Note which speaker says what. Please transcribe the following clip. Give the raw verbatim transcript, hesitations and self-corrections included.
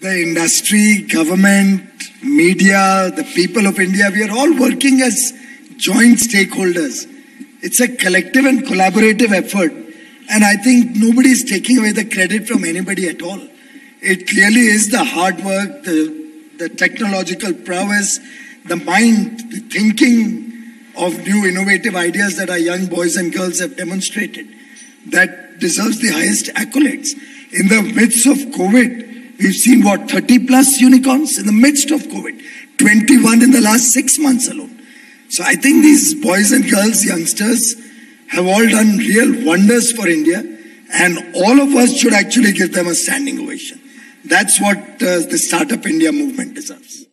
Speaker 1: the industry, government, media, the people of India, we are all working as joint stakeholders. It's a collective and collaborative effort. And I think nobody is taking away the credit from anybody at all. It clearly is the hard work, the, the technological prowess, the mind, the thinking of new innovative ideas that our young boys and girls have demonstrated that deserves the highest accolades. In the midst of COVID, we've seen what, thirty plus unicorns in the midst of COVID, twenty-one in the last six months alone. So I think these boys and girls, youngsters, have all done real wonders for India, and all of us should actually give them a standing ovation. That's what uh, the Startup India movement deserves.